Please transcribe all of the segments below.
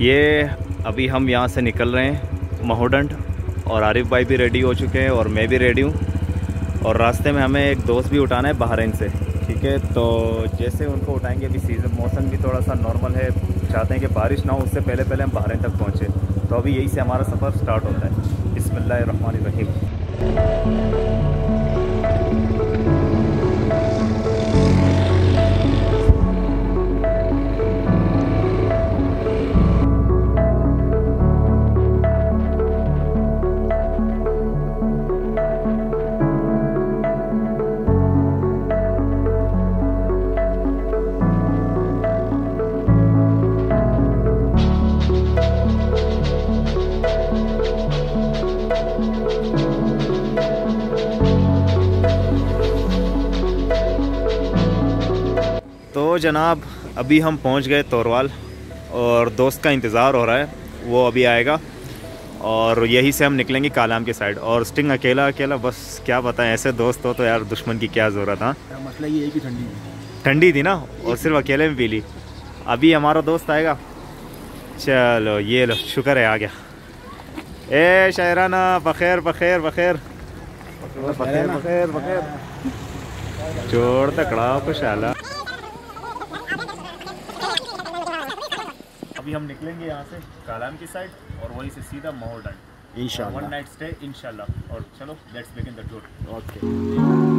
ये अभी हम यहाँ से निकल रहे हैं महोडंड, और आरिफ भाई भी रेडी हो चुके हैं और मैं भी रेडी हूँ। और रास्ते में हमें एक दोस्त भी उठाना है बहरीन से, ठीक है। तो जैसे उनको उठाएंगे, अभी सीज़न मौसम भी थोड़ा सा नॉर्मल है, चाहते हैं कि बारिश ना हो, उससे पहले पहले हम बहरीन तक पहुँचे। तो अभी यही से हमारा सफ़र स्टार्ट होता है। बिस्मिल्लाहिर्रहमानिर्रहीम। तो जनाब अभी हम पहुंच गए तोरवाल, और दोस्त का इंतज़ार हो रहा है, वो अभी आएगा और यहीं से हम निकलेंगे कालाम की साइड। और स्टिंग अकेला बस क्या बताएं, ऐसे दोस्त हो तो यार दुश्मन की क्या ज़रूरत। हाँ, मसला ये है कि ठंडी थी ना, और सिर्फ अकेले में पी ली। अभी हमारा दोस्त आएगा। चलो ये लो, शुक्र है आ गया। ए शायराना, बखैर बखैर बखैर बखैर बखैर बखैर, जोड़ तकड़ा खुशाला। अभी हम निकलेंगे यहाँ से कालाम की साइड, और वहीं से सीधा महोडंड इंशाल्लाह, 1 नाइट स्टे इंशाल्लाह। और चलो let's begin the tour. Okay.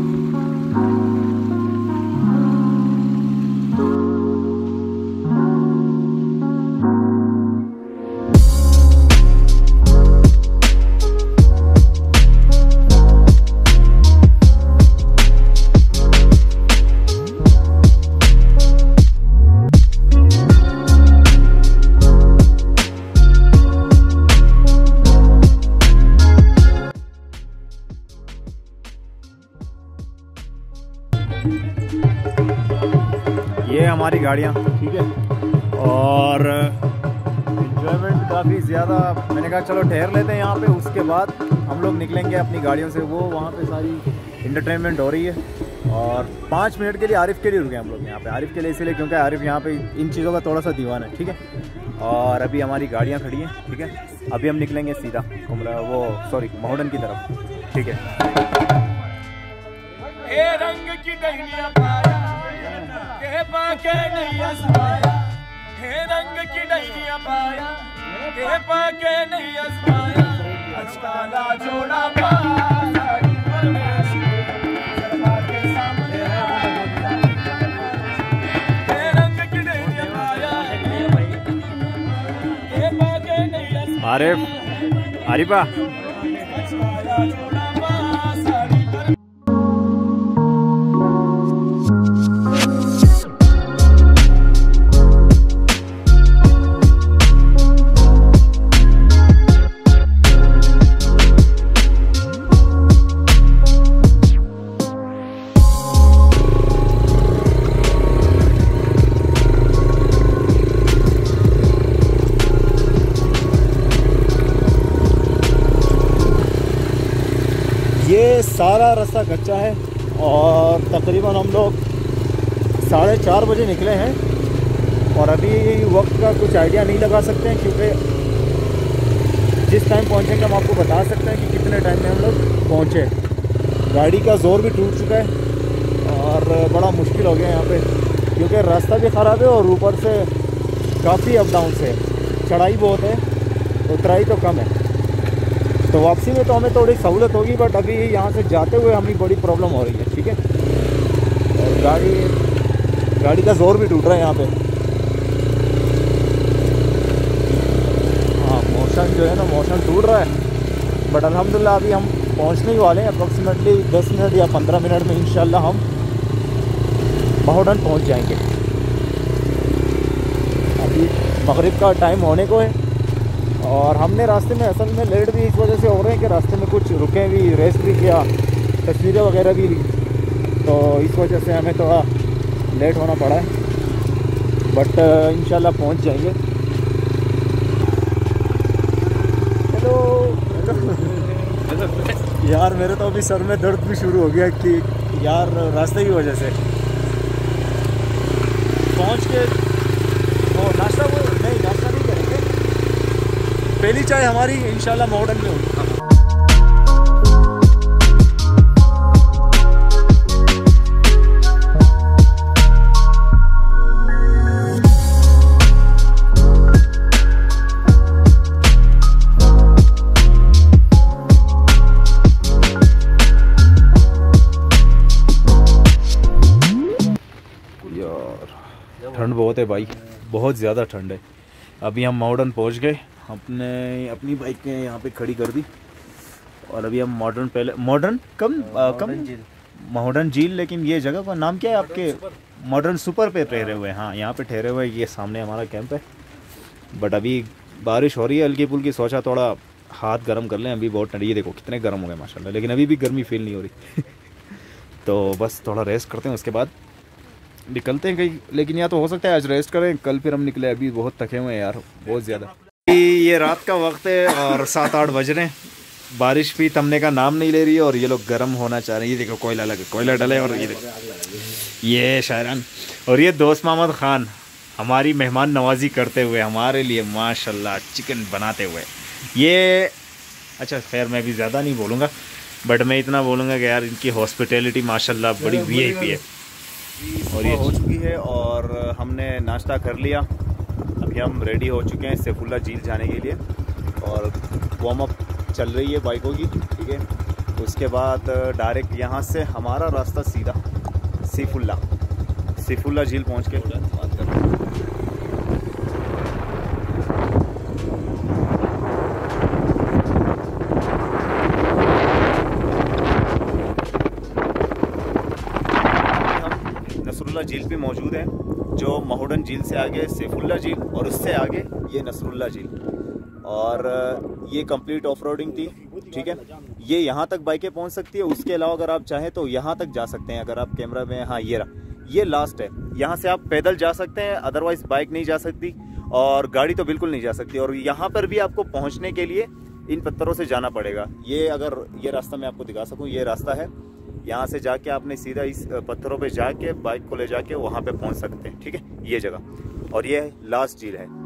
ये हमारी गाड़ियाँ, ठीक है। और एंजॉयमेंट काफ़ी ज़्यादा, मैंने कहा चलो ठहर लेते हैं यहाँ पे, उसके बाद हम लोग निकलेंगे अपनी गाड़ियों से। वो वहाँ पे सारी इंटरटेनमेंट हो रही है। और 5 मिनट के लिए आरिफ के लिए रुके हम लोग यहाँ पे। आरिफ के लिए इसलिए क्योंकि आरिफ यहाँ पे इन चीज़ों का थोड़ा सा दीवाना है, ठीक है। और अभी हमारी गाड़ियाँ खड़ी हैं, ठीक है। अभी हम निकलेंगे सीधा महोडंड की तरफ, ठीक है। रंग की डहलियां पाया के पाके नहीं आसमाया, हे रंग की डहलियां पाया के पाके नहीं आसमाया, अचकाला जोड़ा पाया के सामने, हे रंग की डहलियां पाया के पाके नहीं आसमाया। आरिफा ये सारा रास्ता कच्चा है, और तकरीबन हम लोग 4:30 बजे निकले हैं। और अभी वक्त का कुछ आइडिया नहीं लगा सकते हैं, क्योंकि जिस टाइम पहुंचेंगे हम आपको बता सकते हैं कि कितने टाइम में हम लोग पहुंचे। गाड़ी का ज़ोर भी टूट चुका है और बड़ा मुश्किल हो गया यहाँ पे, क्योंकि रास्ता भी ख़राब है और ऊपर से काफ़ी अप डाउन से, चढ़ाई बहुत है, उतराई तो कम है। तो वापसी में तो हमें थोड़ी सहूलत होगी, बट अभी यहाँ से जाते हुए हमें बड़ी प्रॉब्लम हो रही है, ठीक है। और गाड़ी का ज़ोर भी टूट रहा है यहाँ पे। हाँ, मोशन जो है ना, मोशन टूट रहा है। बट अल्हम्दुलिल्लाह अभी हम पहुँचने ही वाले हैं। अप्रॉक्सीमेटली 10 मिनट या 15 मिनट में इंशाल्लाह हम महोडंड पहुँच जाएंगे। अभी मगरिब का टाइम होने को है, और हमने रास्ते में असल में लेट भी इस वजह से हो रहे हैं कि रास्ते में कुछ रुके भी, रेस्ट भी किया, तस्वीरें वगैरह भी ली, तो इस वजह से हमें थोड़ा लेट होना पड़ा है। बट इंशाल्लाह पहुंच जाएंगे। हेलो यार, मेरे तो अभी सर में दर्द भी शुरू हो गया कि यार रास्ते की वजह से। पहुंच के वो नाश्ता नहीं करेंगे, पहली चाय हमारी इंशाल्लाह मॉडर्न में होगी। ठंड बहुत है भाई, बहुत ज़्यादा ठंड है। अभी हम मॉडर्न पहुंच गए, अपनी बाइकें यहाँ पे खड़ी कर दी और अभी हम मॉडर्न झील, लेकिन ये जगह का नाम क्या है आपके? मॉडर्न सुपर पे ठहरे हुए हैं। हाँ, यहाँ पे ठहरे हुए, ये सामने हमारा कैंप है। बट अभी बारिश हो रही है हल्की फुल्की, सोचा थोड़ा हाथ गर्म कर लें। अभी बहुत ठंडी, ये देखो कितने गर्म हो गए माशाल्लाह, लेकिन अभी भी गर्मी फील नहीं हो रही। तो बस थोड़ा रेस्ट करते हैं, उसके बाद निकलते हैं कहीं। लेकिन या तो हो सकता है आज रेस्ट करें, कल फिर हम निकले। अभी बहुत थके हुए हैं यार, बहुत ज़्यादा। ये रात का वक्त है और 7-8 बज रहे हैं। बारिश भी थमने का नाम नहीं ले रही है और ये लोग गर्म होना चाह रहे हैं। ये देखो कोयला लगे, कोयला डले। और ये देखो ये शायरान और ये दोस्त मोहम्मद ख़ान हमारी मेहमान नवाजी करते हुए हमारे लिए माशाल्लाह चिकन बनाते हुए। ये अच्छा खैर मैं भी ज़्यादा नहीं बोलूँगा, बट मैं इतना बोलूँगा कि यार इनकी हॉस्पिटैलिटी माशाल्लाह बड़ी VIP है। और ये हो चुकी है और हमने नाश्ता कर लिया। अभी हम रेडी हो चुके हैं सैफुल्ला झील जाने के लिए और वार्म अप चल रही है बाइकों की, ठीक है। उसके बाद डायरेक्ट यहाँ से हमारा रास्ता सीधा सैफुल्ला झील पहुँच के बात कर रहे हैं। नसरुल्ला झील पे मौजूद है, जो महोडन झील से आगे सैफुल्ला झील और उससे आगे ये नसरुल्ला झील। और ये कंप्लीट ऑफ रोडिंग थी, ठीक है। ये यहाँ तक बाइकें पहुँच सकती है। उसके अलावा अगर आप चाहें तो यहाँ तक जा सकते हैं। अगर आप कैमरा में, हाँ ये रहा, ये लास्ट है। यहाँ से आप पैदल जा सकते हैं, अदरवाइज बाइक नहीं जा सकती और गाड़ी तो बिल्कुल नहीं जा सकती। और यहाँ पर भी आपको पहुँचने के लिए इन पत्थरों से जाना पड़ेगा। ये अगर ये रास्ता मैं आपको दिखा सकूँ, ये रास्ता है, यहाँ से जाके आपने सीधा इस पत्थरों पे जाके बाइक को ले जाके वहाँ पे पहुँच सकते हैं, ठीक है। ये जगह और ये लास्ट झील है।